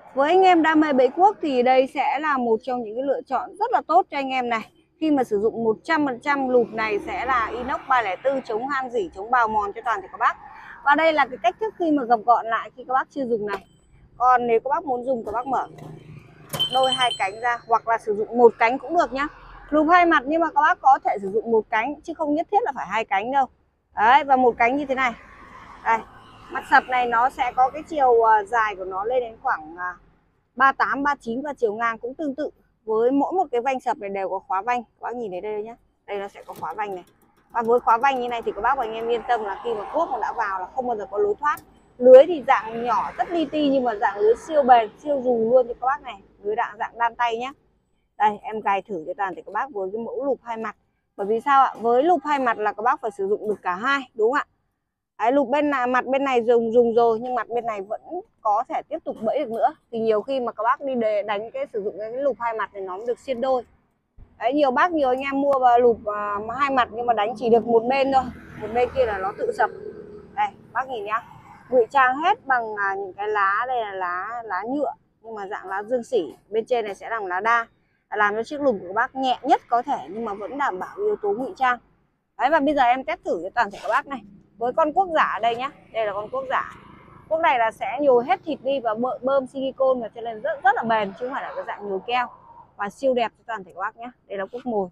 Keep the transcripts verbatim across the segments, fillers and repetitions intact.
Với anh em đam mê bẫy cuốc thì đây sẽ là một trong những cái lựa chọn rất là tốt cho anh em này. Khi mà sử dụng một trăm phần trăm lụp này sẽ là inox ba không bốn, chống han rỉ, chống bào mòn cho toàn thể các bác. Và đây là cái cách thức khi mà gập gọn lại khi các bác chưa dùng này. Còn nếu các bác muốn dùng, các bác mở đôi hai cánh ra hoặc là sử dụng một cánh cũng được nhá. Lụp hai mặt nhưng mà các bác có thể sử dụng một cánh chứ không nhất thiết là phải hai cánh đâu. Đấy, và một cánh như thế này. Đây, mặt sập này nó sẽ có cái chiều dài của nó lên đến khoảng ba tám, ba chín và chiều ngang cũng tương tự. Với mỗi một cái vanh sập này đều có khóa vanh. Các bác nhìn thấy đây nhé. Đây nó sẽ có khóa vanh này. Và với khóa vanh như này thì các bác và anh em yên tâm là khi mà cuốc nó đã vào là không bao giờ có lối thoát. Lưới thì dạng nhỏ rất li ti nhưng mà dạng lưới siêu bền, siêu dù luôn cho các bác này. Lưới dạng dạng đan tay nhé. Đây em gài thử cho toàn thể các bác với cái mẫu lụp hai mặt. Bởi vì sao ạ? Với lụp hai mặt là các bác phải sử dụng được cả hai, đúng không ạ? Đấy, lụp bên này, mặt bên này dùng dùng rồi nhưng mặt bên này vẫn có thể tiếp tục bẫy được nữa. Thì nhiều khi mà các bác đi để đánh cái sử dụng cái lụp hai mặt này nó mới được xiên đôi. Đấy, nhiều bác nhiều anh em mua vào lụp uh, hai mặt nhưng mà đánh chỉ được một bên thôi, một bên kia là nó tự sập. Đây bác nhìn nhá, ngụy trang hết bằng uh, những cái lá, đây là lá lá nhựa nhưng mà dạng lá dương sỉ, bên trên này sẽ là lá đa, làm cho chiếc lụp của các bác nhẹ nhất có thể nhưng mà vẫn đảm bảo yếu tố ngụy trang. Đấy, và bây giờ em test thử cho toàn thể các bác này với con cuốc giả ở đây nhá. Đây là con cuốc giả. Cuốc này là sẽ nhồi hết thịt đi và bơm silicone vào cho nên rất rất là bền chứ không phải là cái dạng nhồi keo, và siêu đẹp cho toàn thể các bác nhé. Đây là cuốc mồi.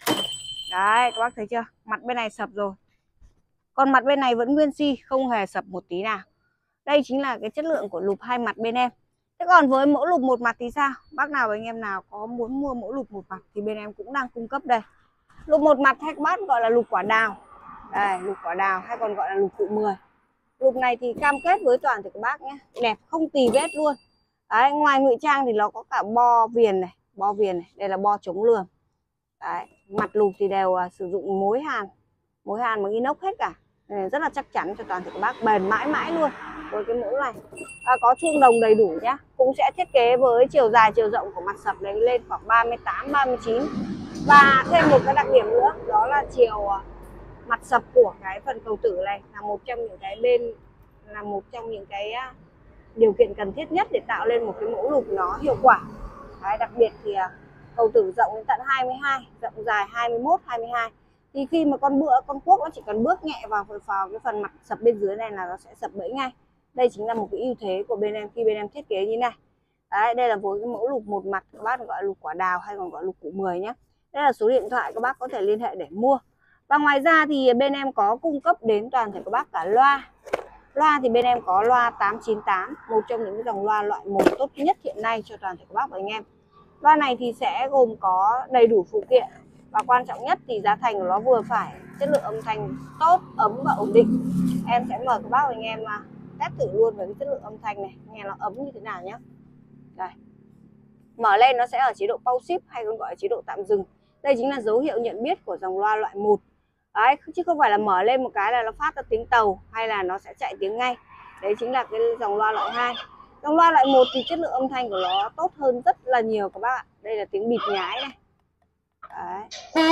Đấy các bác thấy chưa, mặt bên này sập rồi, còn mặt bên này vẫn nguyên si, không hề sập một tí nào. Đây chính là cái chất lượng của lụp hai mặt bên em. Thế còn với mẫu lụp một mặt thì sao? Bác nào và anh em nào có muốn mua mẫu lụp một mặt thì bên em cũng đang cung cấp đây. Lụp một mặt hay các bác gọi là lụp quả đào. Đây, lụp quả đào hay còn gọi là lụp cụ mười. Lụp này thì cam kết với toàn thể các bác nhé, đẹp không tì vết luôn. Đấy, ngoài ngụy trang thì nó có cả bo viền này, bo viền này, đây là bo chống lườm. Đấy, mặt lụp thì đều uh, sử dụng mối hàn, mối hàn bằng inox hết cả. Nên rất là chắc chắn cho toàn thể các bác, bền mãi mãi luôn với cái mẫu này. À, có chuông đồng đầy đủ nhá, cũng sẽ thiết kế với chiều dài chiều rộng của mặt sập này lên khoảng ba mươi tám, ba mươi chín. Và thêm một cái đặc điểm nữa đó là chiều uh, mặt sập của cái phần cầu tử này là một trong những cái bên là một trong những cái điều kiện cần thiết nhất để tạo lên một cái mẫu lụp nó hiệu quả. Đấy, đặc biệt thì cầu tử rộng đến tận hai mươi hai, rộng dài hai mươi mốt, hai mươi hai. Thì khi mà con bựa con cuốc nó chỉ cần bước nhẹ vào vào cái phần mặt sập bên dưới này là nó sẽ sập bẫy ngay. Đây chính là một cái ưu thế của bên em khi bên em thiết kế như này. Đấy, đây là với cái mẫu lụp một mặt các bác gọi là lụp quả đào hay còn gọi là lụp cụ mười nhé. Đây là số điện thoại các bác có thể liên hệ để mua. Và ngoài ra thì bên em có cung cấp đến toàn thể các bác cả loa. Loa thì bên em có loa tám chín tám, một trong những dòng loa loại một tốt nhất hiện nay cho toàn thể các bác và anh em. Loa này thì sẽ gồm có đầy đủ phụ kiện và quan trọng nhất thì giá thành của nó vừa phải, chất lượng âm thanh tốt, ấm và ổn định. Em sẽ mời các bác và anh em test thử luôn về cái chất lượng âm thanh này, nghe nó ấm như thế nào nhé. Đây. Mở lên nó sẽ ở chế độ pause shift hay còn gọi là chế độ tạm dừng. Đây chính là dấu hiệu nhận biết của dòng loa loại một. Đấy, chứ không phải là mở lên một cái là nó phát ra tiếng tàu hay là nó sẽ chạy tiếng ngay. Đấy chính là cái dòng loa loại hai. Dòng loa loại một thì chất lượng âm thanh của nó tốt hơn rất là nhiều các bác ạ. Đây là tiếng bịt nhái này. Đấy.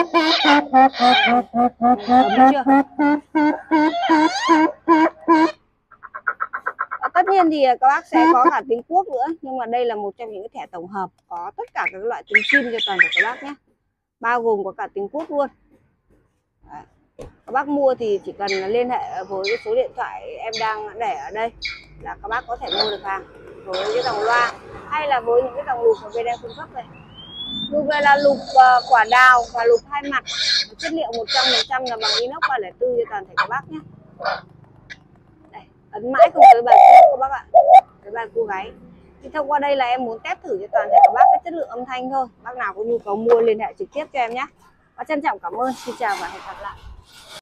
Ấm chưa? Và tất nhiên thì các bác sẽ có cả tiếng cuốc nữa, nhưng mà đây là một trong những cái thẻ tổng hợp có tất cả các loại tiếng sim cho toàn thể các bác nhé, bao gồm có cả tiếng cuốc luôn. Đấy. Các bác mua thì chỉ cần liên hệ với cái số điện thoại em đang để ở đây là các bác có thể mua được hàng với cái dòng loa hay là với những cái dòng lụp của bên em cung cấp này. Lụp này là lụp uh, quả đào và lụp hai mặt, chất liệu một trăm phần trăm là bằng inox ba không bốn cho toàn thể các bác nhé. Đây, ấn mãi không tới bài cuốc các bác ạ, tới bài cô gái. Thì thông qua đây là em muốn test thử cho toàn thể các bác cái chất lượng âm thanh thôi. Bác nào có nhu cầu mua liên hệ trực tiếp cho em nhé. Và trân trọng cảm ơn, xin chào và hẹn gặp lại.